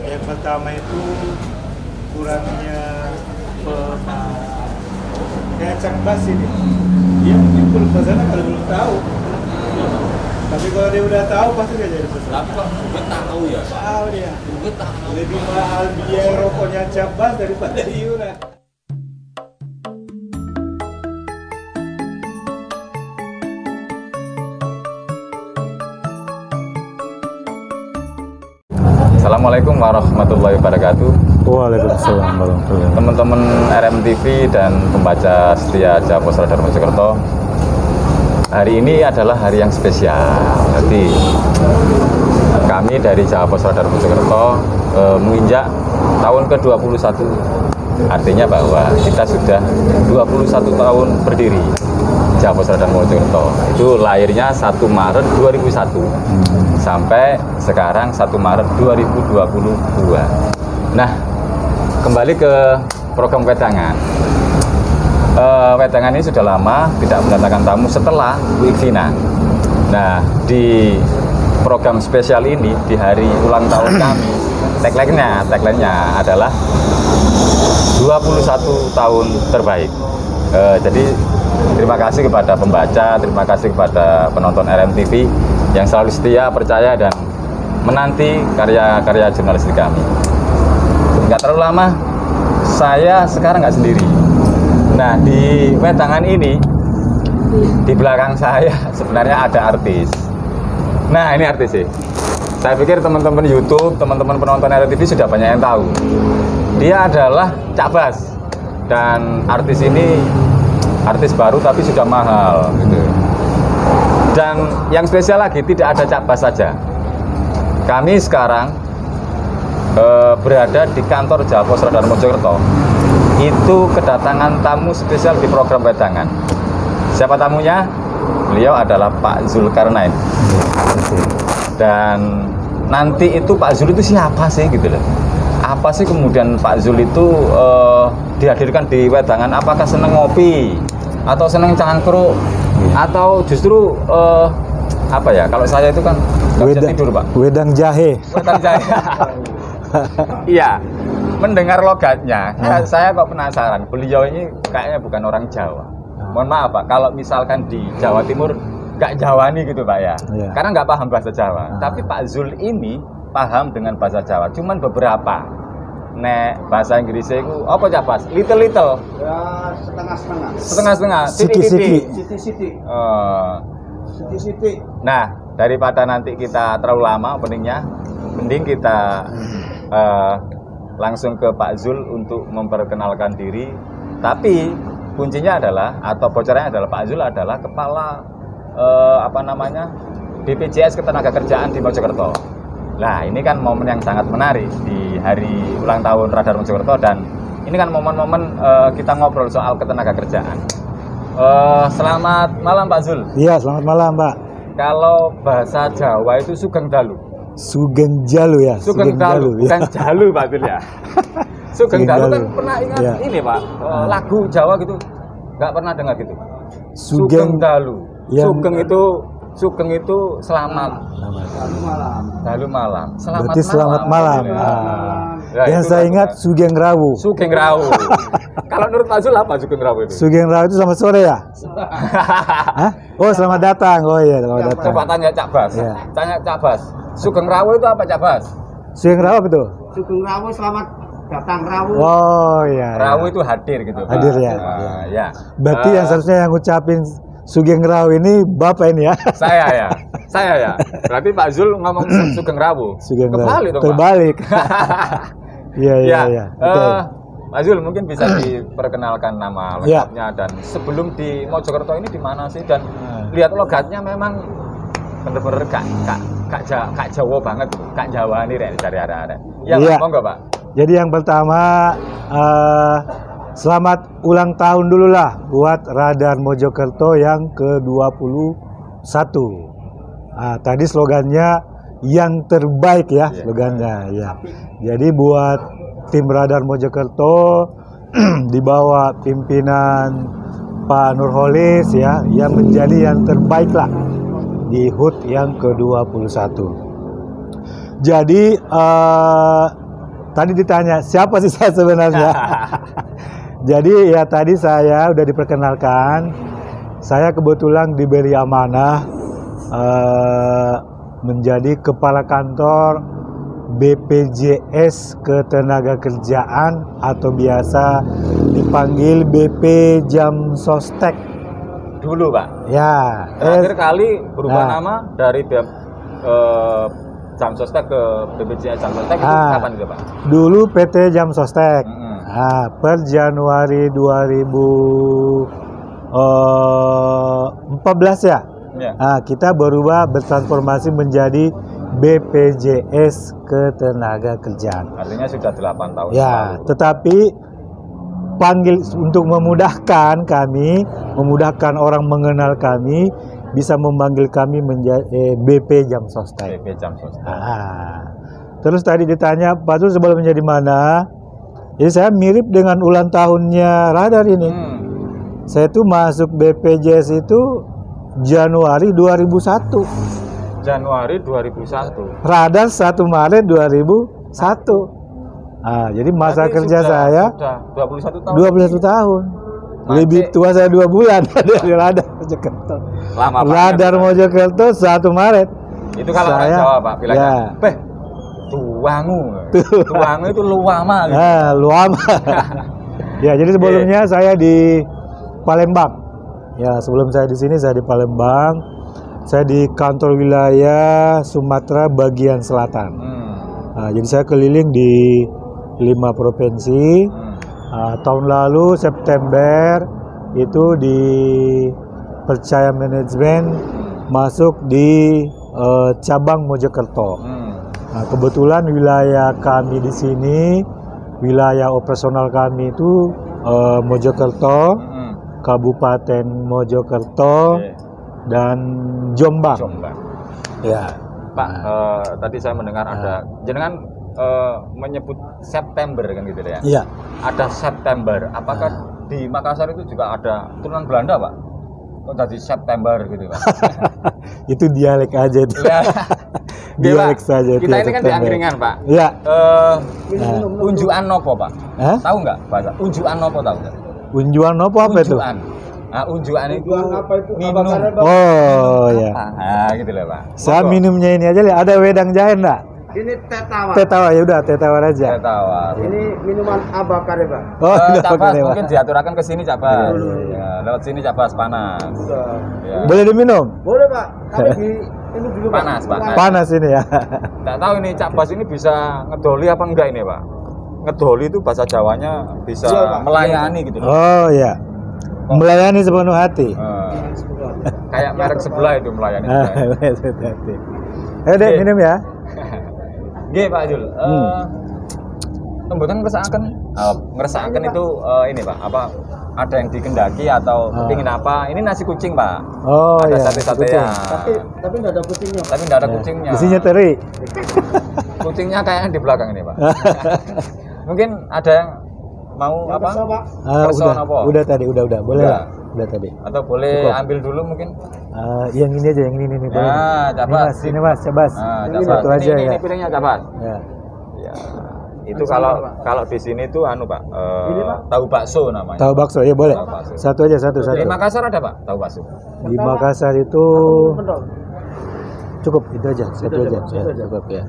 Yang pertama itu kurangnya kayak cerdas ini. Dia mungkin belum kesana kalau belum tahu. Tapi kalau dia udah tahu pasti dia jadi pesan. Tapi kok gue tahu ya. Tahu dia. Gue tahu. Lebih mahal biaya rokoknya Cabas daripada iuran. Assalamualaikum warahmatullahi wabarakatuh. Waalaikumsalam warahmatullahi wabarakatuh. Teman-teman RMTV dan pembaca setia Jawa Pos Radar Mojokerto. Hari ini adalah hari yang spesial. Jadi kami dari Jawa Pos Radar Mojokerto menginjak tahun ke-21. Artinya bahwa kita sudah 21 tahun berdiri Jawa Pos Radar Mojokerto. Itu lahirnya 1 Maret 2001 sampai sekarang 1 Maret 2022. Nah, kembali ke program wedangan. Wedangan ini sudah lama tidak mendatangkan tamu setelah Wikvina. Nah, di program spesial ini di hari ulang tahun kami, tagline-nya adalah 21 tahun terbaik. Jadi terima kasih kepada pembaca, terima kasih kepada penonton RMTV yang selalu setia, percaya dan menanti karya-karya jurnalistik kami. Nggak terlalu lama, saya sekarang nggak sendiri. Nah, di wedangan ini, di belakang saya sebenarnya ada artis. Nah, ini artis sih. Saya pikir teman-teman YouTube, teman-teman penonton RMTV sudah banyak yang tahu. Dia adalah Cak Bas. Dan artis ini artis baru tapi sudah mahal gitu. Dan yang spesial lagi, tidak ada Cak Bas saja. Kami sekarang berada di kantor Jawa Pos Radar Mojokerto. Itu kedatangan tamu spesial di program wedangan. Siapa tamunya? Beliau adalah Pak Zulkarnain. Dan nanti itu Pak Zul itu siapa sih gitu loh. Apa sih kemudian Pak Zul itu dihadirkan di wedangan? Apakah seneng ngopi atau seneng cangkruk atau justru apa ya? Kalau saya itu kan nggak bisa tidur, Pak. Wedang jahe. Wedang jahe. Iya. Mendengar logatnya, saya kok penasaran. Beliau ini kayaknya bukan orang Jawa. Mohon maaf, Pak. Kalau misalkan di Jawa Timur nggak Jawani gitu, Pak ya. Karena nggak paham bahasa Jawa. Tapi Pak Zul ini paham dengan bahasa Jawa. Cuman beberapa. Nek bahasa Inggrisnya itu apa Cabas? Little. Ya, setengah-setengah. Setengah-setengah. Siti. Nah, daripada nanti kita terlalu lama openingnya, mending kita langsung ke Pak Zul untuk memperkenalkan diri. Tapi kuncinya adalah atau bocorannya adalah Pak Zul adalah kepala BPJS Ketenagakerjaan di Mojokerto. Nah, ini kan momen yang sangat menarik di hari ulang tahun Radar Mojokerto dan ini kan momen-momen kita ngobrol soal ketenagakerjaan. Selamat malam Pak Zul. Iya, selamat malam, Pak. Kalau bahasa Jawa itu Sugeng Dalu. Sugeng Jalu ya. Sugeng Dalu, bukan ya. Jalu Pak Zul ya. Sugeng Dalu kan pernah ingat ya. ini Pak, lagu Jawa gitu. Nggak pernah dengar gitu. Sugeng Dalu. Yang... Sugeng itu selamat. Dalu malam. Berarti selamat malam. Ya, yang saya ingat Sugeng Rawu. Sugeng Rawu. Kalau menurut Pak Zul apa Sugeng Rawu itu? Sugeng Rawu itu selamat sore ya? Hah? Oh, selamat datang. Oh iya, selamat datang. Coba tanya Cak Bas. Ya. Tanya Cak Bas. Sugeng Rawu itu apa Cak Bas? Sugeng Rawu apa tuh? Sugeng Rawu selamat datang Rawu. Oh iya. Rawu itu hadir gitu. Hadir ya. Ya. Berarti yang seharusnya yang ngucapin Sugeng Rawu ini Bapak ini ya? Saya ya. Berarti Pak Zul ngomong Sugeng Rawu. Sugeng Rawu. Kebalik dong, Pak. Terbalik. Iya. Pak Zul mungkin bisa diperkenalkan nama lengkapnya dan sebelum di Mojokerto ini di mana sih dan lihat logatnya memang bener-bener kak Jawa banget, kak Jawa ini dari ada. Ya, monggo Pak. Jadi yang pertama selamat ulang tahun dulu lah buat Radar Mojokerto yang ke-21. Nah, tadi slogannya yang terbaik ya, slogannya ya. Jadi buat tim Radar Mojokerto di bawah pimpinan Pak Nurholis ya, yang menjadi yang terbaik lah di HUT yang ke-21. Jadi tadi ditanya siapa sih saya sebenarnya. Jadi ya tadi saya udah diperkenalkan. Saya kebetulan diberi amanah menjadi kepala kantor BPJS Ketenagakerjaan atau biasa dipanggil BP Jam Sostek. Dulu Pak. Ya. Terakhir kali berubah Nah. nama dari Jam Sostek ke BPJS Jam Sostek itu kapan itu Pak? Dulu PT Jam Sostek. Mm-mm. Per Januari 2014 ya. Ya. Kita berubah bertransformasi menjadi BPJS Ketenagakerjaan. Artinya sudah 8 tahun. Ya, lalu. tetapi panggil untuk memudahkan kami, memudahkan orang mengenal kami, bisa memanggil kami menjadi BP Jam Sostek. BP Jam Sostek. Terus tadi ditanya, Pak Sul sebelum menjadi mana? Jadi saya mirip dengan ulang tahunnya Radar ini. Saya tuh masuk BPJS itu Januari 2001. Januari 2001. Radar 1 Maret 2001. Jadi masa Berarti kerja saya sudah 21 tahun. 21 tahun. Lebih tua saya 2 bulan dari Radar Mojokerto. Lama banget. Radar Mojokerto 1 Maret. Itu kalau orang Saya- Jawa Pak bilangnya, ya. "Beh, tuangu." Tuangu itu luama gitu. Luama. Ya, jadi sebelumnya saya di Palembang. Ya, sebelum saya di sini saya di Palembang. Saya di kantor wilayah Sumatera bagian selatan. Jadi saya keliling di 5 provinsi. Tahun lalu September itu dipercaya manajemen masuk di cabang Mojokerto. Kebetulan wilayah kami di sini, wilayah operasional kami itu Mojokerto, Kabupaten Mojokerto, dan Jombang. Jombang. Ya. Pak, tadi saya mendengar ada jenengan menyebut September kan gitu ya. Iya. Ada September. Apakah di Makassar itu juga ada turunan Belanda, Pak? Kok jadi September gitu, Pak? Itu dialek aja itu. Ya. Dialek saja itu. Kita ini kan di September. angkringan, Pak. Iya. Unjukan nopo, Pak? Hah? Tahu nggak bahasa? Unjukan nopo tahu nggak? Unjuan apa itu? Unjukan. Nah, unjukan itu apa itu? minum. Oh ya. Nah, gitu lah, Pak. Saya Monggo. minumnya ini aja lihat. Ada wedang jahe enggak? Ini teh tawar. Teh tawar ya udah teh tawar aja. Saya tawar. Ini minuman abakar ya, Pak. Oh, udah Cabas pakai Pak. mungkin diaturakan ke sini Cabas. Iya. Ya, lewat sini Cabas panas. Ya. Boleh diminum? Boleh, Pak. Tapi di ini dulu, Pak. Panas, Pak. Panas ini ya. Nggak tahu ini Cabas ini bisa ngedoli apa enggak ini, Pak? Ngedoli itu bahasa Jawanya bisa Iya, Pak. melayani gitu loh. Oh ya. Melayani sepenuh hati. Kayak merek sebelah itu melayani. Hati. Ayo deh Oke. minum ya. Nggih, Pak Jul. Tembusan ngeresakaken itu ini, Pak, apa ada yang dikendaki atau kepingin apa? Ini nasi kucing, Pak. Oh Ada ya. sate-satean. Tapi enggak ada kucingnya. Tapi nggak ada kucingnya. Isinya teri. Kucingnya kayaknya di belakang ini, Pak. Mungkin ada yang mau apa? Pak. Person apa? Udah tadi, udah. Boleh Udah. lah. Udah tadi. Atau boleh Cukup. ambil dulu mungkin? Yang ini aja, yang ini boleh. Nah, Ini Cabas. mas, ini mas, Cabas. Nah, Ini Cabas. satu aja ini, ya. Ini piringnya Cabas. Ya. Ya. Itu kalau di sini tuh anu, Pak. Tahu bakso namanya. Tahu bakso ya boleh. Tahu bakso. Satu aja, satu. Di Makassar ada, Pak, tahu bakso. Di Makassar itu cukup itu aja, satu aja. Ya, cukup ya.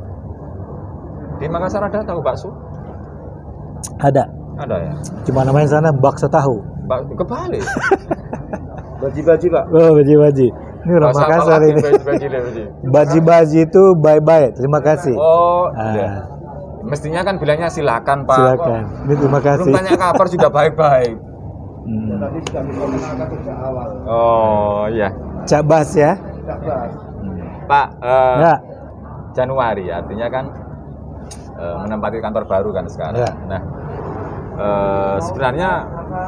Di Makassar ada tahu bakso? Ada. Ada ya. Cuma namanya sana bakso tahu. Kebalik. Baji-baji, Pak. Oh, baji-baji. Ini orang Bahasa apa Makassar lagi, ini. baji. Baji-baji itu bye-bye. Terima kasih. Oh, Ah. iya. Mestinya kan bilangnya silakan, Pak. Silakan. Ini terima Belum kasih. tanya kabar sudah baik-baik. Tadi sudah diperkenalkan sejak awal. Oh, iya. Cak Bas ya. Cabas. Pak, Ya. Januari artinya kan menempati kantor baru kan sekarang. Ya. Nah, sebenarnya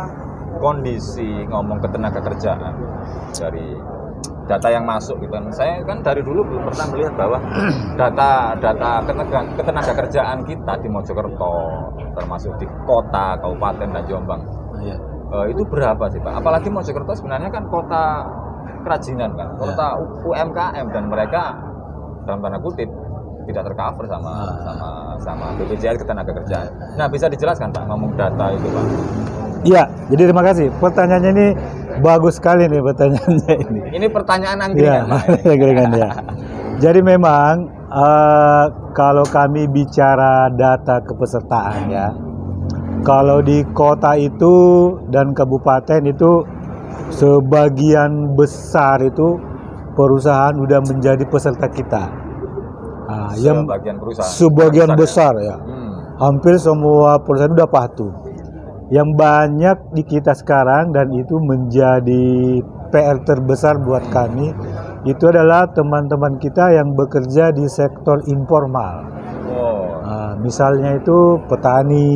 kondisi ngomong ketenaga kerjaan dari data yang masuk gitu kan. Saya kan dari dulu belum pernah melihat bahwa data ketenaga kerjaan kita di Mojokerto, termasuk di kota, kabupaten dan Jombang, Iya. itu berapa sih, Pak? Apalagi Mojokerto sebenarnya kan kota kerajinan kan, kota UMKM, dan mereka dalam tanda kutip tidak tercover sama BPJS Ketenagakerjaan. Nah, bisa dijelaskan Pak ngomong data itu Pak? Iya, jadi terima kasih. Pertanyaannya ini bagus sekali nih pertanyaannya ini. Ini pertanyaan angkringan Pak. Angkringan ya. Jadi memang kalau kami bicara data kepesertaan ya, kalau di kota itu dan kabupaten itu sebagian besar itu perusahaan udah menjadi peserta kita. Nah, sebagian besar ya. Hampir semua perusahaan udah patuh. Yang banyak di kita sekarang dan itu menjadi PR terbesar buat kami itu adalah teman-teman kita yang bekerja di sektor informal. Nah, misalnya itu petani,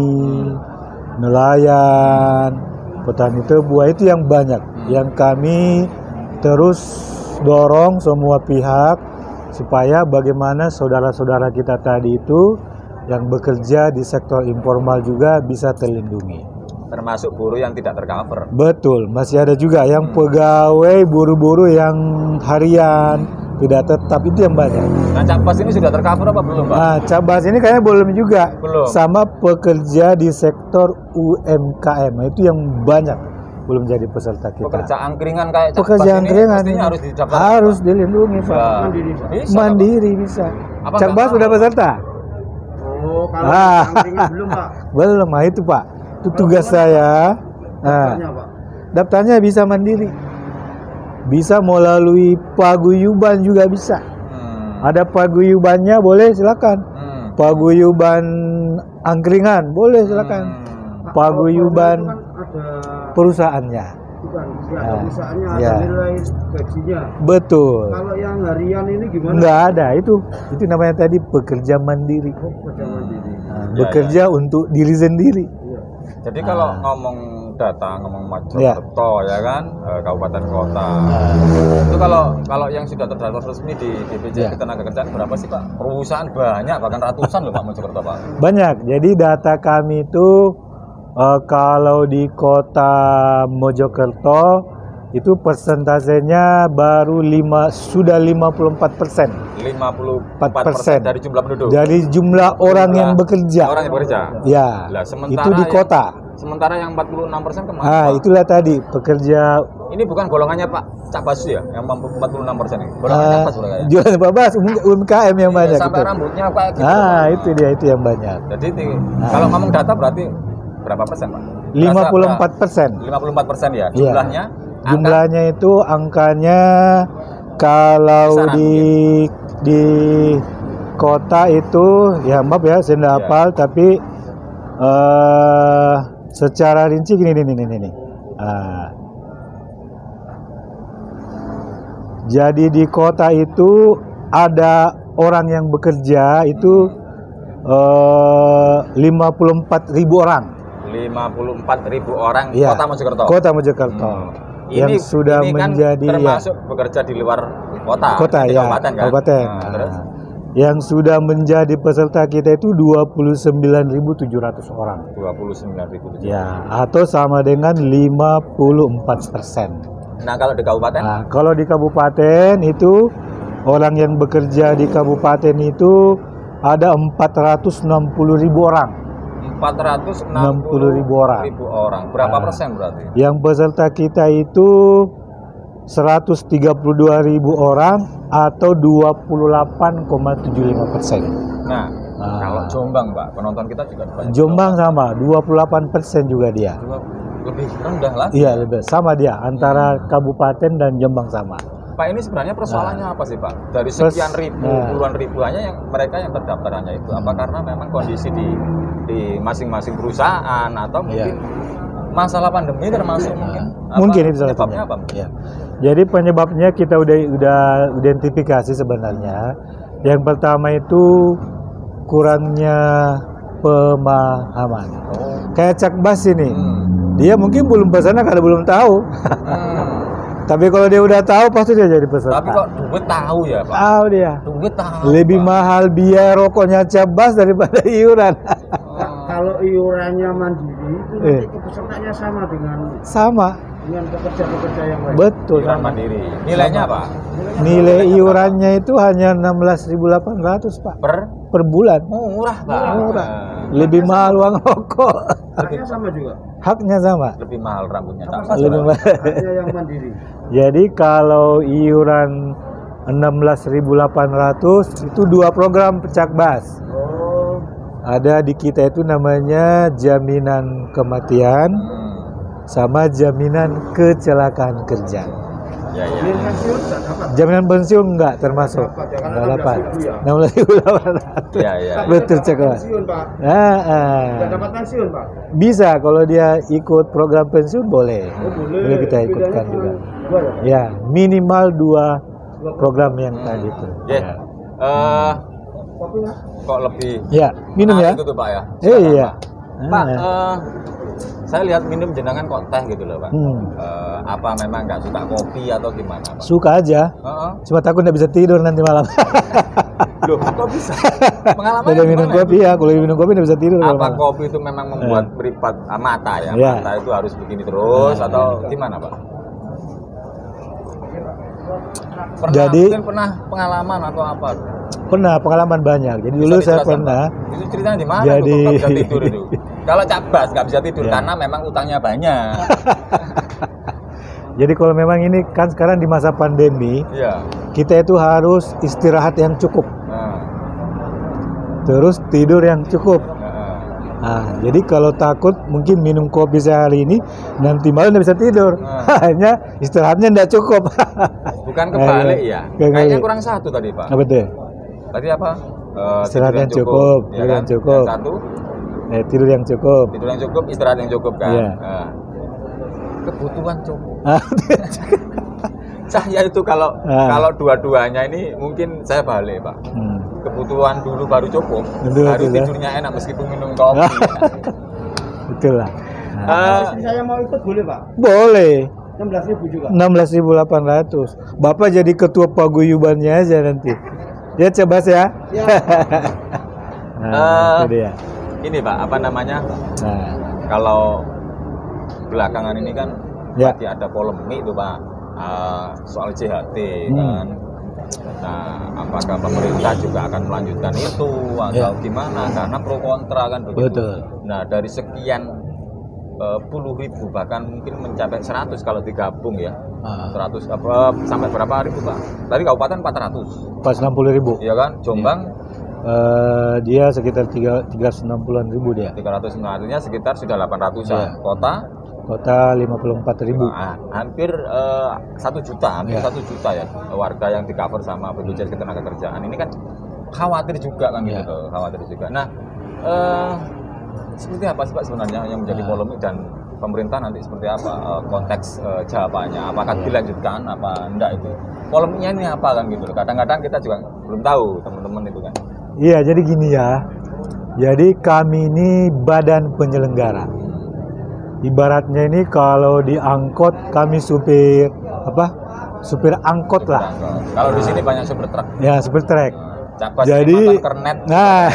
nelayan, petani tebu, itu yang banyak. Yang kami terus dorong semua pihak supaya bagaimana saudara-saudara kita tadi itu yang bekerja di sektor informal juga bisa terlindungi. Termasuk buruh yang tidak tercover. Betul, masih ada juga yang pegawai buruh-buruh yang harian tidak tetap, itu yang banyak. Nah, Cakbas ini sudah tercover apa belum Pak? Nah, Cakbas ini kayaknya belum juga. Belum. Sama pekerja di sektor UMKM, itu yang banyak belum jadi peserta kita. Pekerja angkringan kayak Cakbas Pekerja ini angkringan pastinya harus didaftar. harus dilindungi Pak. Mandiri bisa. Cakbas sudah peserta? Oh, kalau angkringan belum Pak. Belum, nah itu Pak. Itu tugas saya. Daftarnya, Pak. Daftarnya bisa mandiri. Bisa melalui paguyuban juga bisa. Ada paguyubannya, boleh silakan. Paguyuban angkringan boleh silakan. Paguyuban perusahaannya. Bukan, ada perusahaannya, ya. ada nilai gajinya. Betul. Kalau yang harian ini gimana? Enggak ada, itu namanya tadi pekerja mandiri. Pekerja mandiri. Bekerja untuk diri sendiri. Jadi kalau ngomong data, ngomong Mojokerto ya kan, kabupaten kota. Itu kalau yang sudah terdaftar resmi di BPJS Ketenagakerjaan berapa sih Pak? Perusahaan banyak, bahkan ratusan loh Pak Mojokerto Pak. Banyak. Jadi data kami itu kalau di kota Mojokerto itu persentasenya baru sudah 54%. 54% dari jumlah penduduk. Dari jumlah orang yang bekerja. Orang yang bekerja. Ya. Lah, itu di kota. Sementara yang 46% kemana? Ah, Pak? itulah tadi pekerja. Ini bukan golongannya Pak Cakbas ya, yang 46% ini. Golongan Cakbas udah kayak. Jualan Pak Bas, UMKM yang banyak. Sampai itu. rambutnya kayak gitu. Itu dia, itu yang banyak. Jadi kalau ngomong data berarti berapa persen Pak? 54%. 54% ya. Iya. Jumlahnya itu angkanya kalau di kota itu ya maaf ya saya tidak hafal, tapi secara rinci gini. Jadi di kota itu ada orang yang bekerja itu 54.000 orang. 54.000 orang Ya, Kota Mojokerto. Kota Mojokerto. Yang sudah ini kan menjadi termasuk bekerja di luar kota. Kota di ya, kabupaten kan. kabupaten. Terus yang sudah menjadi peserta kita itu 29.700 orang. 29.000. Ya, atau sama dengan 54%. Nah, kalau di kabupaten? Nah, kalau di kabupaten itu orang yang bekerja di kabupaten itu ada 460.000 orang. 460.000 orang. Berapa persen berarti? Yang peserta kita itu 132.000 orang atau 28,75%. Nah, kalau Jombang Pak, penonton kita juga banyak. Jombang sama 28% juga dia. Lebih rendah lah. Iya, lebih sama dia antara kabupaten dan Jombang sama. Pak, ini sebenarnya persoalannya apa sih Pak? Dari sekian ribu, puluhan ribu hanya yang mereka yang terdaftar hanya itu. Apa karena memang kondisi di masing-masing perusahaan atau mungkin masalah pandemi termasuk mungkin itu salah penyebabnya apa? Ya. Jadi penyebabnya kita udah identifikasi sebenarnya. Yang pertama itu kurangnya pemahaman. Kayak Cakbas ini, dia mungkin belum pesan karena belum tahu. Tapi kalau dia udah tahu pasti dia jadi peserta. Tapi kok duit tahu ya Pak? Tahu dia. Duit tahu. Lebih Pak. mahal biaya rokoknya Cakbas daripada iuran. Kalau iurannya mandiri itu nanti kepesertanya sama dengan. Sama. dengan pekerja-pekerja yang lain. Betul. Iuran mandiri. Nilainya apa? Nilai iurannya itu hanya 16.800 Pak per bulan. Murah, Pak. Murah. Lebih mahal uang rokok. Harganya sama juga. Haknya sama. Lebih mahal rambutnya tak Lebih mahal. Ada yang mandiri. Jadi kalau iuran 16.800 itu 2 program pecak bas. Oh, Ada di kita itu namanya jaminan kematian sama jaminan kecelakaan kerja. Ya, ya. ini pensiun tak dapat. Jaminan pensiun enggak termasuk. Dapat ya, karena Enggak dapat. 16.000 ya. 16.800. Ya, ya. Betul cek Mas. Pensiun Pak. Ah. Tidak dapat pensiun Pak. Bisa kalau dia ikut program pensiun boleh. Oh, boleh. Boleh kita ikutkan Bedanya juga. cuma 2 ya. Ya, minimal 2 program yang tadi itu. Ya. Kopi Mas. Kok lebih Ya, minum ya. Itu tuh, Pak ya. Iya. Pak, Ah. saya lihat minum jenengan kok teh gitu loh, Pak. Hmm. Apa memang nggak suka kopi atau gimana, Pak? Suka aja. Heeh. Cuma takut nggak bisa tidur nanti malam. Loh, kok bisa? Pengalaman Udah minum kopi ya, kalau minum kopi nggak bisa tidur kalau Apa malam. kopi itu memang membuat beripat mata ya? Ya. Mata itu harus begini terus atau gimana, Pak? Pernah, Jadi- mungkin pernah pengalaman atau apa? Pernah pengalaman banyak. Jadi dulu Bisa saya dijelaskan, pernah. Pak? Itu ceritanya di mana Jadi- tuh kok nggak bisa tidur itu? Kalau cabas nggak bisa tidur Ya. karena memang utangnya banyak. Jadi kalau memang ini kan sekarang di masa pandemi, Iya. kita itu harus istirahat yang cukup, Nah, terus tidur yang cukup. nah. Nah, jadi kalau takut mungkin minum kopi sehari ini nanti malam nggak bisa tidur, hanya istirahatnya nggak cukup. Bukan kebalik ya? Kebalik. Kayaknya kurang satu tadi, Pak. Apa tuh? Tadi apa? Istirahat Tidur yang cukup, ya tidur kan? yang cukup. Yang satu, Tidur yang cukup. tidur yang cukup, istirahat yang cukup kan? Iya. Nah. Kebutuhan cukup. Ah, Saya itu kalau Ah. kalau dua-duanya ini mungkin saya balik, Pak. hmm. Kebutuhan dulu baru cukup, Betul, baru betul, ya. tidurnya enak meskipun minum kopi. Betul lah. Nah, Istri saya mau ikut boleh Pak? boleh. 16.000 juga. 16.800. Bapak jadi ketua paguyubannya aja nanti. Ya coba ya. Ya. Nah, itu dia. Ini Pak, apa namanya? Nah, Kalau belakangan ini kan Ya. masih ada polemik tuh Pak, soal JHT Hmm. kan. Nah, apakah pemerintah juga akan melanjutkan itu atau Ya. gimana? Karena pro kontra kan begitu. Betul. Nah, dari sekian puluh ribu bahkan mungkin mencapai 100 kalau digabung ya. Ah. 100 apa sampai berapa ribu Pak? Tadi kabupaten 400. pas 60.000. Iya kan? Jombang Dia sekitar 360-an ribu dia. 300 artinya sekitar sudah 800-an. Ya. Kota Kota 54.000. hampir 1 juta, hampir Ya. 1 juta ya warga yang di cover sama BPJS Ketenagakerjaan. Ini kan khawatir juga kan Ya. gitu loh, khawatir juga. Nah, seperti apa sih Pak sebenarnya yang menjadi Nah. polemik dan pemerintah nanti seperti apa konteks jawabannya? Apakah dilanjutkan apa enggak itu? Polemiknya ini apa kan gitu loh. Kadang-kadang kita juga belum tahu teman-teman itu kan. Iya, jadi gini ya. Jadi kami ini badan penyelenggara. Ibaratnya ini kalau di angkot kami supir supir angkot lah. Kalau di sini banyak supir truk. Ya, supir trek. Cabas Jadi- ini kernet. Nah,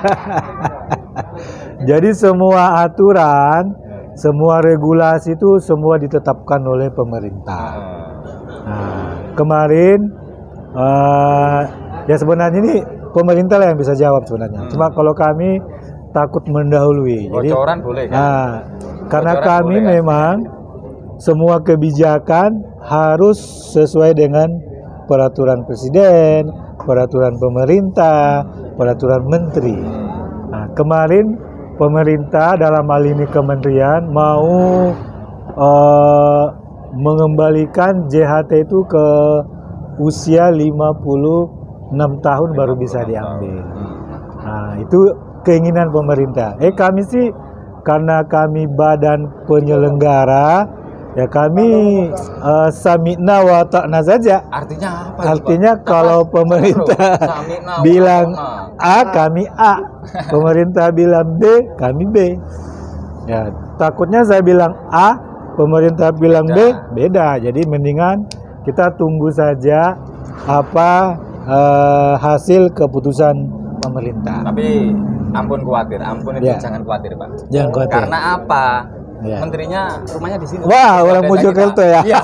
jadi semua aturan, semua regulasi itu semua ditetapkan oleh pemerintah. Nah, kemarin ya sebenarnya ini pemerintah lah yang bisa jawab sebenarnya. Cuma kalau kami takut mendahului. Jadi, Bocoran boleh kan? nah, karena Bocoran kami boleh kan? memang semua kebijakan harus sesuai dengan peraturan presiden, peraturan pemerintah, peraturan menteri. Nah, kemarin pemerintah dalam hal ini kementerian mau mengembalikan JHT itu ke usia 56 tahun baru bisa diambil. Nah, itu keinginan pemerintah. Kami sih karena kami badan penyelenggara, ya kami sami'na wa ta'na saja. Artinya apa? Artinya Pak? kalau Apa? pemerintah Sami'na wa bilang ta'na. A, kami A. Pemerintah bilang B, kami B. Ya, takutnya saya bilang A, pemerintah bilang B, beda. Jadi mendingan kita tunggu saja apa hasil keputusan pemerintah. Tapi ampun khawatir, ampun itu Ya. jangan khawatir Pak. Jangan khawatir. Karena apa? Ya. menterinya rumahnya di sini. Wah, orang Desa Mojokerto kita. ya. Iya.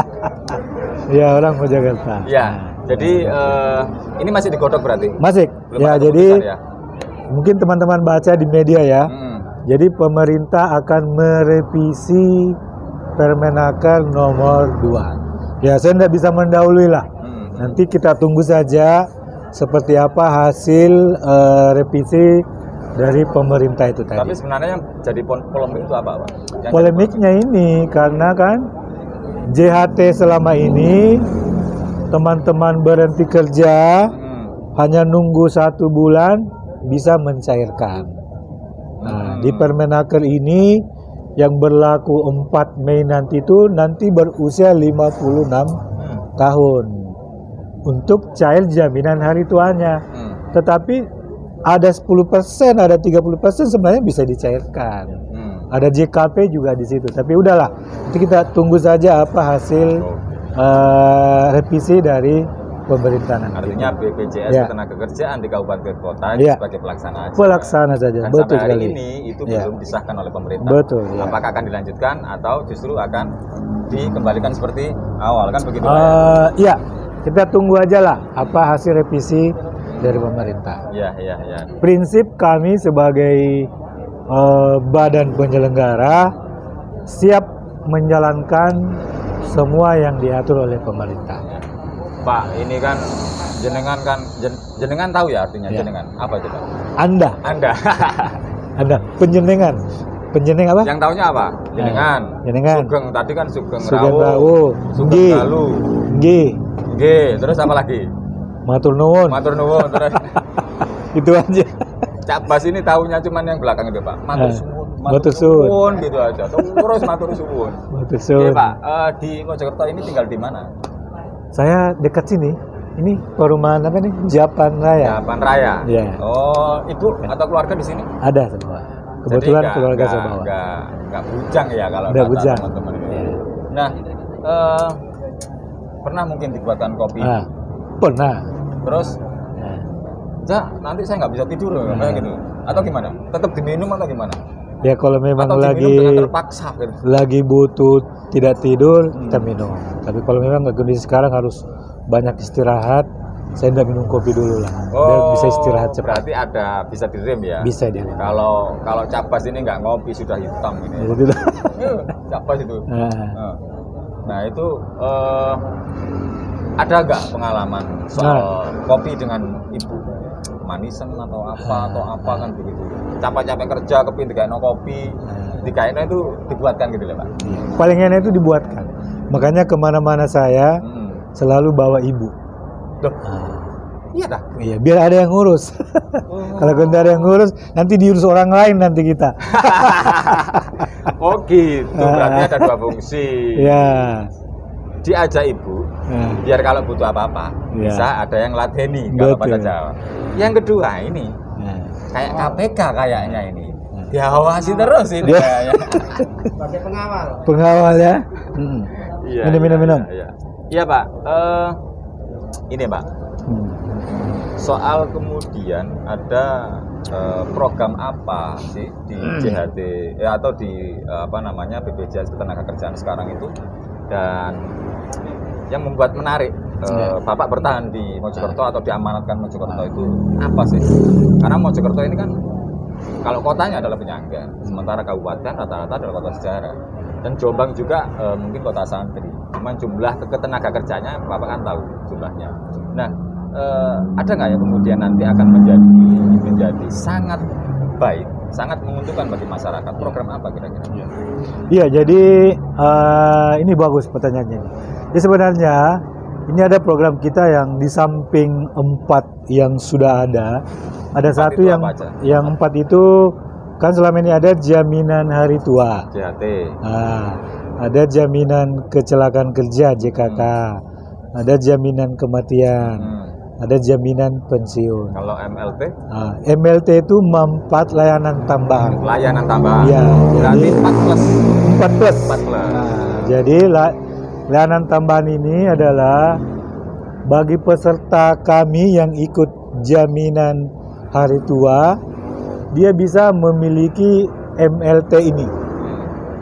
Iya, orang Mojokerto. Iya. Jadi ini masih digodok berarti. Masih. Belum Ya, ada jadi keputusan ya? mungkin teman-teman baca di media ya. Jadi pemerintah akan merevisi Permenaker nomor 2. Ya, saya tidak bisa mendahului lah. Nanti kita tunggu saja seperti apa hasil revisi dari pemerintah itu tadi. Tapi sebenarnya yang jadi polemik itu apa, Pak? Yang Polemiknya ini karena kan JHT selama ini teman-teman berhenti kerja hanya nunggu 1 bulan bisa mencairkan. Nah, di Permenaker ini yang berlaku 4 Mei nanti itu nanti berusia 56 tahun untuk cair jaminan hari tuanya. Tetapi ada 10%, ada 30% sebenarnya bisa dicairkan. Ada JKP juga di situ. Tapi udahlah, nanti kita tunggu saja apa hasil revisi dari pemerintah nanti. Artinya BPJS Ya. Ketenagakerjaan di kabupaten kota Ya. sebagai pelaksana aja. Pelaksana saja, Dan betul sampai hari sekali. ini itu Ya. belum disahkan oleh pemerintah. Betul, ya. Apakah akan dilanjutkan atau justru akan dikembalikan seperti awal kan begitu Pak? Ya? Iya, kita tunggu aja lah apa hasil revisi dari pemerintah. Ya. Prinsip kami sebagai badan penyelenggara siap menjalankan semua yang diatur oleh pemerintah. Pak, ini kan jenengan tahu ya artinya Ya. jenengan apa itu Pak? Anda penjenengan apa? Yang tahunya apa? Jenengan. Jenengan. Sugeng tadi kan Sugeng Sugeng Rawu. Rawu. Sugeng Nggih. Galuh. Nggih, Nggih, terus apa lagi? matur nuwun. Matur nuwun terus. Itu aja. Cak Bas ini tahunya cuman yang belakang itu Pak. Matur Eh, suwun, matur suwun. gitu aja. Terus matur suwun. Matur Oke suwun. Pak, di Mojokerto ini tinggal di mana? Saya dekat sini. Ini perumahan apa nih? Japan Raya. Japan Raya. Iya. Oh, ibu atau keluarga di sini? Ada semua. Kebetulan Jadi keluarga saya bawa. Nggak bujang ya kalau Nggak kata bujang. teman-teman ini. Iya. Nah, pernah mungkin dibuatkan kopi. Ah, pernah. Terus, Ya. Cak, nanti saya nggak bisa tidur kayak gitu. Atau gimana? Tetap diminum atau gimana? Ya kalau memang Atau lagi diminum dengan terpaksa gitu. lagi butuh tidak tidur kita minum. Tapi kalau memang nggak kondisi sekarang harus banyak istirahat, saya tidak minum kopi dulu lah. Biar bisa istirahat cepat. Berarti ada bisa direm ya? Bisa dia. Kalau Cabas ini nggak ngopi sudah hitam ini. Jadi itu. Cabas itu. Nah, Nah itu ada nggak pengalaman soal kopi dengan ibu? Manisan atau apa kan begitu. Capek-capek kerja kepin dikaino kopi, dikaino itu dibuatkan gitu ya Pak? paling enak itu dibuatkan. Makanya kemana-mana saya selalu bawa ibu. Loh, iya dah. Iya, biar ada yang ngurus. Kalau nggak ada yang ngurus, nanti diurus orang lain nanti kita. Oh gitu, berarti ada 2 fungsi. Ya. Diajak ibu, biar kalau butuh apa-apa Ya. bisa ada yang ladeni kalau bahasa Betul. Jawa. Yang kedua ini Nah. kayak KPK kayaknya ini diawasi terus ini Dia- kayaknya. Pakai pengawal. Pengawal ya. Iya, Minum. Iya Pak, ini Pak, Hmm. soal kemudian ada program apa sih di JHT atau di BPJS Ketenagakerjaan sekarang itu dan yang membuat menarik Bapak bertahan di Mojokerto atau diamanatkan Mojokerto itu apa sih? Karena Mojokerto ini kan kalau kotanya adalah penyangga, sementara kabupaten rata-rata adalah kota sejarah. Dan Jombang juga mungkin kota santri. Cuman jumlah ketenaga kerjanya Bapak kan tahu jumlahnya. Nah, ada nggak ya kemudian nanti akan menjadi sangat baik, sangat menguntungkan bagi masyarakat? Program apa kira-kira? Iya, jadi ini bagus pertanyaannya. Jadi sebenarnya ini ada program kita yang di samping 4 yang sudah ada 4 satu itu yang apa aja? yang 4 itu kan selama ini ada jaminan hari tua. JHT. Ada jaminan kecelakaan kerja JKK. Ada jaminan kematian. Ada jaminan pensiun. Kalau MLT? MLT itu manfaat layanan tambahan. Layanan tambahan. Iya, Berarti jadi 4 plus. 4 plus. 4 plus. Jadi layanan tambahan ini adalah bagi peserta kami yang ikut jaminan hari tua, dia bisa memiliki MLT ini.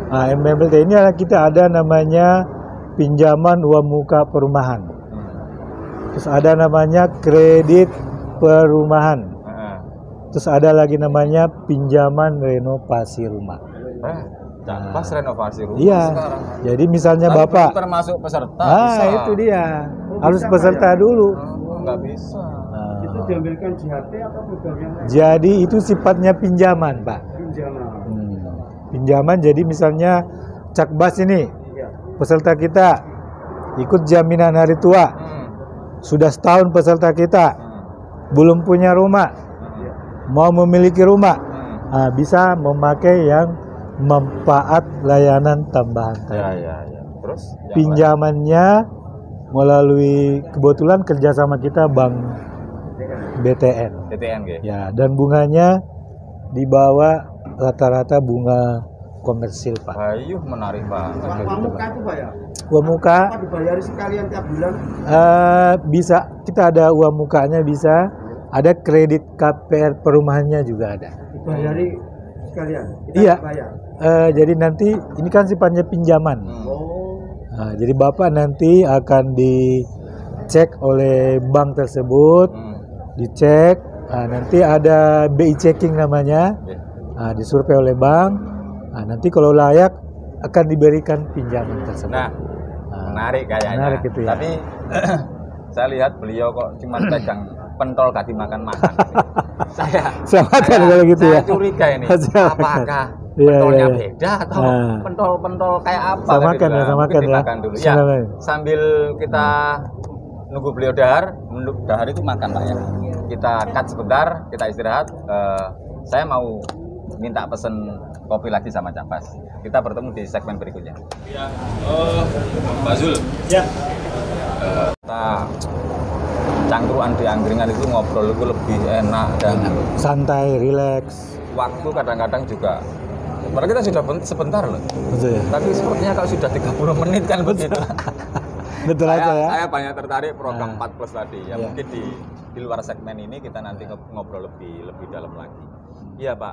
Nah, MBLT ini adalah kita ada namanya pinjaman uang muka perumahan. Terus ada namanya kredit perumahan. Terus ada lagi namanya pinjaman renovasi rumah. Pas renovasi rumah Iya. sekarang. Jadi misalnya Tapi Bapak, belum termasuk peserta. nah itu dia, harus peserta dulu. Nggak bisa. Itu diambilkan JHT atau program yang lain? Jadi itu sifatnya pinjaman, Pak. Pinjaman. Pinjaman jadi misalnya Cakbas ini, Iya. peserta kita ikut jaminan hari tua. Sudah setahun peserta kita, belum punya rumah, mau memiliki rumah, nah, bisa memakai yang manfaat layanan tambahan tadi. Ya. Terus yang Pinjamannya melalui kebetulan kerjasama kita Bank BTN. lain? TTN gitu. Ya, dan bunganya di bawah rata-rata bunga komersil, Pak. Ayo menarik banget. Uang muka itu Pak ya? Uang muka Apa dibayari sekalian tiap bulan? bisa, kita ada uang mukanya bisa, ada kredit KPR perumahannya juga ada. Dibayari sekalian? Kita Iya. bayar? Jadi nanti ini kan sifatnya pinjaman. Oh. Nah, jadi Bapak nanti akan dicek oleh bank tersebut, dicek. Nah, nanti ada BI checking namanya, nah, disurvei oleh bank. Nah, nanti kalau layak akan diberikan pinjaman tersebut. Nah, menarik kayaknya. Menarik gitu ya. Tapi saya lihat beliau kok cuma pegang pentol gak dimakan-makan. Saya makan kalau gitu saya ya. curiga ini. Saya makan. Apakah Iya, pentolnya iya. beda atau Nah. pentol-pentol kayak apa? Saya kan makan gitu ya, lah. saya Mungkin makan ya. dimakan dulu. Ya, Silakan. sambil kita nunggu beliau dahar, dahar itu makan Pak ya. Kita cut sebentar, kita istirahat. Saya mau minta pesen kopi lagi sama Cakbas. Kita bertemu di segmen berikutnya. Ya, Pak Zul. Ya. Kita cangkruan di angkringan itu ngobrol itu lebih enak dan Santai, rileks. waktu kadang-kadang juga. Padahal kita sudah sebentar loh. Betul ya. Tapi sepertinya kalau sudah 30 menit kan begitu. Betul aja ya. Saya banyak tertarik program 4 plus tadi. Ya Iya. mungkin di luar segmen ini kita nanti ngobrol lebih dalam lagi. Iya Pak.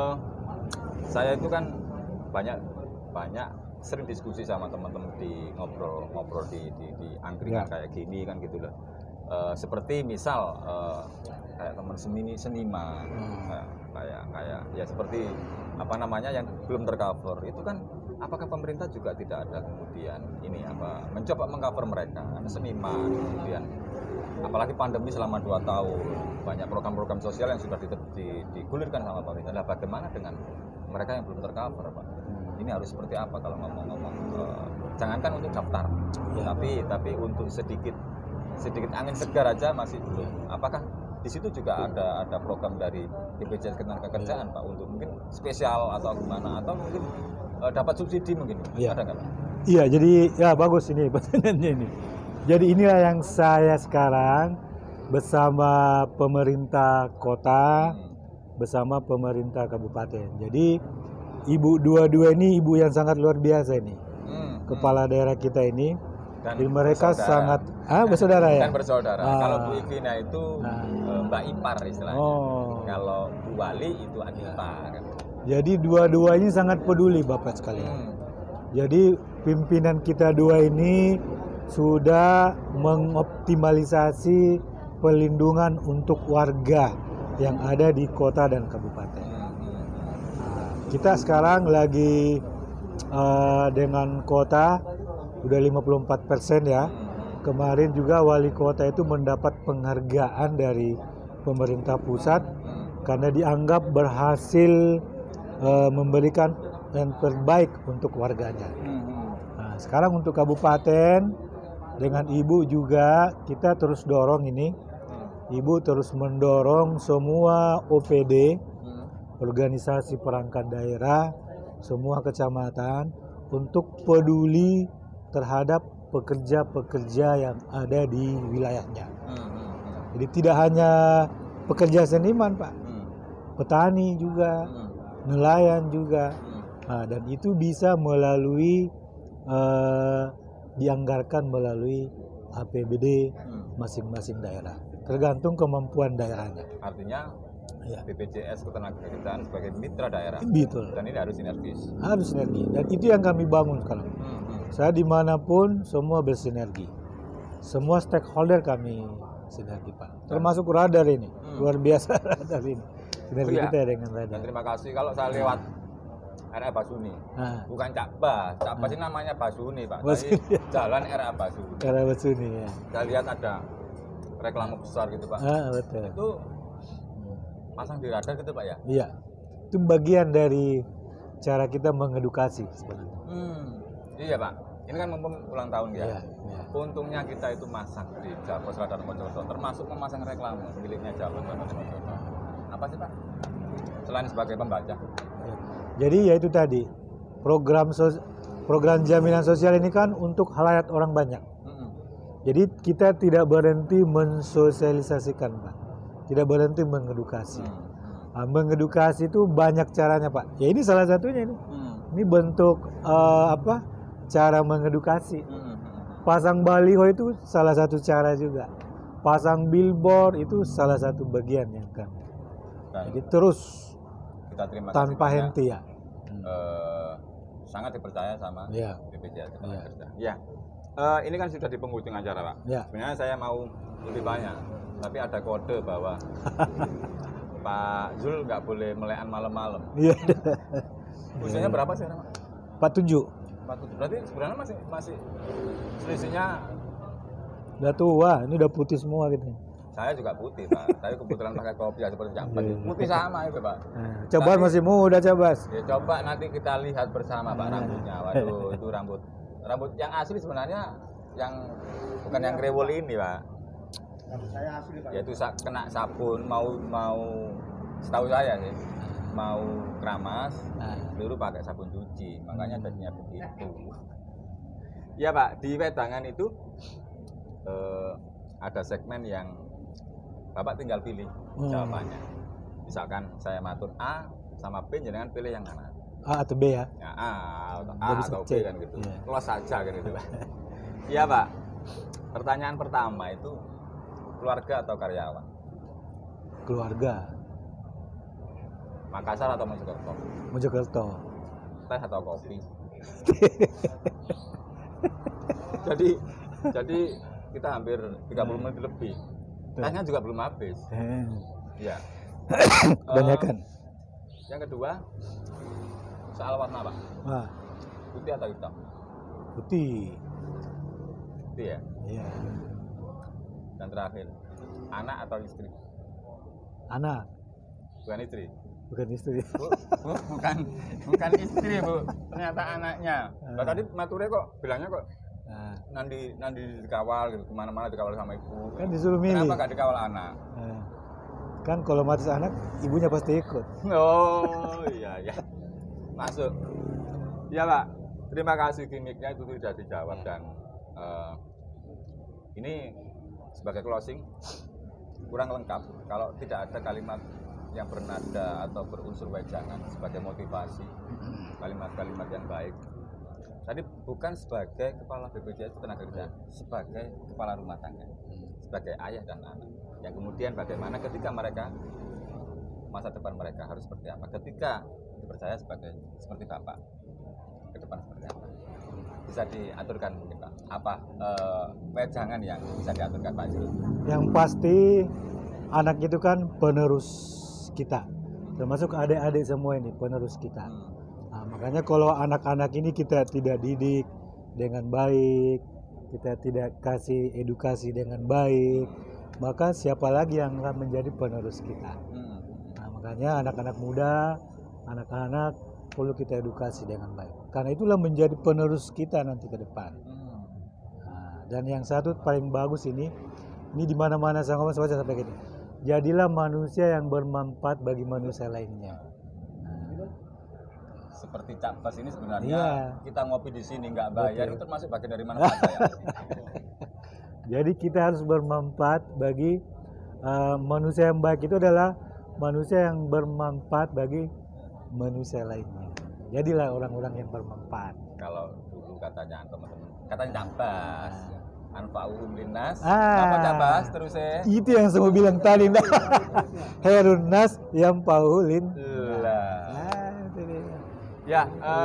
Saya itu kan banyak sering diskusi sama teman-teman di ngobrol di angkringan kayak gini kan gitu loh. Seperti misal kayak teman seniman kayak ya seperti apa namanya yang belum tercover itu kan, apakah pemerintah juga tidak ada kemudian ini apa mencoba mengcover mereka seniman, kemudian apalagi pandemi selama 2 tahun banyak program-program sosial yang sudah digulirkan sama pemerintah. Nah, bagaimana dengan mereka yang belum tercover, Pak? Ini harus seperti apa kalau ngomong-ngomong? Jangankan untuk daftar, tapi untuk sedikit angin segar aja masih belum. Apakah di situ juga ada program dari BPJS Ketenagakerjaan Pak untuk mungkin spesial atau gimana, atau mungkin dapat subsidi mungkin? Ada nggak Pak? Iya, jadi ya bagus ini pertanyaannya ini. Jadi inilah yang saya sekarang bersama pemerintah kota, bersama pemerintah kabupaten. Jadi ibu dua-dua ini ibu yang sangat luar biasa ini. Kepala daerah kita ini. Dan jadi mereka bersaudara. sangat bersaudara ya. Dan bersaudara. Kalau Bu Ivina itu Mbak Ipar istilahnya. Kalau Bu Wali itu adik ipar. Jadi dua-dua ini sangat peduli Bapak sekalian. Jadi pimpinan kita dua ini sudah mengoptimalisasi pelindungan untuk warga yang ada di kota dan kabupaten. Kita sekarang lagi dengan kota udah 54% ya. Kemarin juga wali kota itu mendapat penghargaan dari pemerintah pusat karena dianggap berhasil memberikan yang terbaik untuk warganya. Nah, sekarang untuk kabupaten dengan ibu juga kita terus dorong ini. Ibu terus mendorong semua OPD, organisasi perangkat daerah, semua kecamatan untuk peduli terhadap pekerja-pekerja yang ada di wilayahnya. Jadi tidak hanya pekerja seniman Pak, petani juga, nelayan juga. Nah, dan itu bisa melalui dianggarkan melalui APBD masing-masing daerah, tergantung kemampuan daerahnya. Artinya Ya. BPJS Ketenagakerjaan sebagai mitra daerah. Betul. Dan ini harus sinergis. Harus sinergi. Dan itu yang kami bangun sekarang. Saya dimanapun semua bersinergi. Semua stakeholder kami sinergi Pak. Termasuk radar ini. Luar biasa radar ini. Sinergi kita dengan radar. Dan terima kasih kalau saya lewat RA Basuni. Bukan Cak Bas. Cak Bas ini namanya Basuni Pak. Tapi jalan RA Basuni. RA Basuni ya. Saya lihat ada reklame besar gitu Pak. Betul. Itu pasang di radar gitu Pak ya? Iya. Itu bagian dari cara kita mengedukasi seperti itu. Iya Pak. Ini kan mumpung ulang tahun ya. Iya. Untungnya kita itu masang di Japos Radar Mojokerto, termasuk memasang reklame miliknya Japos Radar Mojokerto. Apa sih Pak? Selain sebagai pembaca. Jadi ya itu tadi program jaminan sosial ini kan untuk halayak orang banyak. Jadi kita tidak berhenti mensosialisasikan Pak, tidak berhenti mengedukasi. Mengedukasi itu banyak caranya Pak. Ya ini salah satunya ini. Ini bentuk cara mengedukasi. Pasang baliho itu salah satu cara juga. Pasang billboard itu salah satu bagian yang kan. Jadi terus kita terima tanpa henti ya. Sangat dipercaya sama BPJS Ketenagakerjaan. Ya. Ini kan sudah di penghujung acara Pak. Ya. Sebenarnya saya mau lebih banyak, tapi ada kode bahwa Pak Zul nggak boleh melekan malam-malam. Iya. Usianya berapa sih Pak? 47. 47. Berarti sebenarnya masih selisihnya. Udah tua, ini udah putih semua gitu. Saya juga putih Pak, tapi kebetulan pakai kopi ya seperti Cak Bas. Putih sama itu Pak. Cabas masih muda Cabas. Ya coba nanti kita lihat bersama Pak rambutnya. Waduh, itu rambut yang asli sebenarnya yang bukan yang krewol ini Pak. Saya asli Pak. Yaitu kena sabun mau setahu saya sih mau keramas dulu pakai sabun cuci, makanya jadinya begitu. Ya Pak, di wedangan itu ada segmen yang Bapak tinggal pilih jawabannya. Misalkan saya matur A sama B, jangan pilih yang mana. A atau B ya? Ya, A atau B kan gitu. Close saja kan gitu Pak. Iya Pak. Pertanyaan pertama itu keluarga atau karyawan? Keluarga. Makassar atau Mojokerto? Mojokerto. Teh atau kopi? jadi kita hampir 30 menit lebih. Tehnya juga belum habis. Ya. Kebanyakan. Yang kedua, soal warna Pak. Putih atau hitam? Putih. Putih ya? Iya. Dan terakhir, anak atau istri? Anak. Bukan istri? Bukan istri. Bukan istri Bu. Ternyata anaknya. Tadi mature kok bilangnya kok nanti dikawal gitu, kemana-mana dikawal sama ibu. Kan disuruh milih. Kenapa nggak dikawal anak? Kan kalau mati anak, ibunya pasti ikut. Oh iya. Masuk. Iya Pak. Terima kasih gimmicknya itu sudah dijawab dan ini sebagai closing kurang lengkap kalau tidak ada kalimat yang bernada atau berunsur wejangan sebagai motivasi, kalimat-kalimat yang baik. Tadi bukan sebagai kepala BPJS Ketenagakerjaan, sebagai kepala rumah tangga, sebagai ayah dan anak. Yang kemudian bagaimana ketika mereka masa depan mereka harus seperti apa? Ketika dipercaya seperti Bapak, ke depan seperti apa? Bisa diaturkan mungkin Pak. Apa wejangan yang bisa diaturkan Pak Zul? Yang pasti anak itu kan penerus kita, termasuk adik-adik semua ini penerus kita. Makanya kalau anak-anak ini kita tidak didik dengan baik, kita tidak kasih edukasi dengan baik, maka siapa lagi yang akan menjadi penerus kita? Makanya anak-anak muda, anak-anak perlu kita edukasi dengan baik. Karena itulah menjadi penerus kita nanti ke depan. Dan yang satu paling bagus ini di mana-mana saya ngomong sampai gini. Jadilah manusia yang bermanfaat bagi manusia lainnya. Seperti Cak Bas ini sebenarnya kita ngopi di sini nggak bayar. Itu termasuk bagian dari manfaat ya. Jadi kita harus bermanfaat bagi manusia yang baik itu adalah manusia yang bermanfaat bagi manusia lainnya. Jadilah orang-orang yang bermanfaat. Kalau dulu katanya teman-teman, katanya Cak Bas, anfa'uhum linnas. Ah. Apa Cabas terus Itu yang saya mau bilang tadi. Nah. Khairun nas yang paulin. Lah. Itu dia. Ya,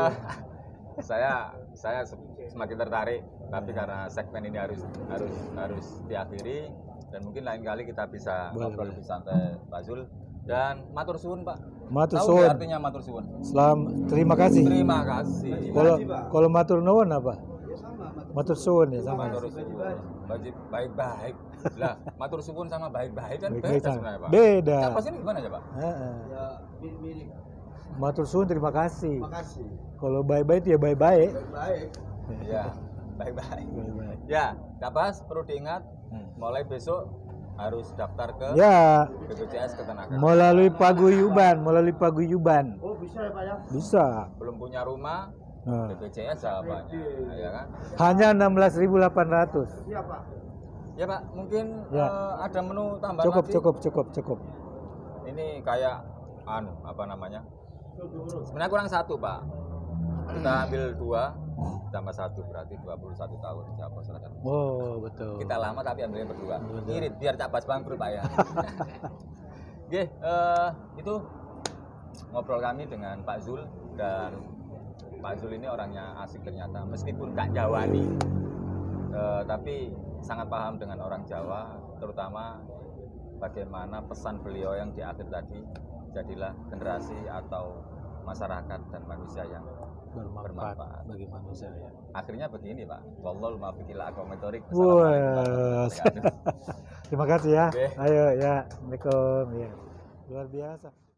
saya semakin tertarik, tapi karena segmen ini harus diakhiri dan mungkin lain kali kita bisa Boleh, ngobrol boleh. lebih santai Pak Zul. Dan matur suwun Pak. Matur Tahu suwun. nggak artinya matur suwun? Terima kasih. Terima kasih. Kalau matur nuwun apa? Matur suwun ya sama. Matur suwun. Baik-baik. Lah, matur suwun sama baik-baik kan Baik-baik beda sama. sebenarnya Pak. Beda. Apa sih ini gimana ya Pak? Heeh. Ya, mirip. Matur suwun terima kasih. Makasih. Kalau bye-bye itu ya bye-bye. Baik. Ya, baik-baik. Bye-bye. Ya, Cabas perlu diingat mulai besok harus daftar ke Ya, BPJS Ketenagakerjaan. melalui paguyuban. Oh, bisa ya Pak ya? Bisa. Belum punya rumah, Nah. BPJS jawabannya, ya kan? Hanya 16.800. Siapa? Ya Pak, mungkin Ya. ada menu tambahan lagi. Cukup. Ini kayak apa namanya? Sebenarnya kurang satu Pak. Kita ambil 2 tambah 1 berarti 21 tahun siapa silakan. Oh, betul. Kita lama tapi ambilnya berdua. Betul. Irit biar Cabas bangkrut Pak ya. Oke, itu ngobrol kami dengan Pak Zul, dan Pak Zul ini orangnya asik ternyata meskipun Kak Jawani, tapi sangat paham dengan orang Jawa, terutama bagaimana pesan beliau yang di akhir tadi, jadilah generasi atau masyarakat dan manusia yang bermanfaat. Bagi manusia ya. Akhirnya begini Pak, wallahul muwaffiq ila aqwamit thoriq. Wah. Terima kasih ya. Oke. Ayo ya. Assalamualaikum ya. Luar biasa.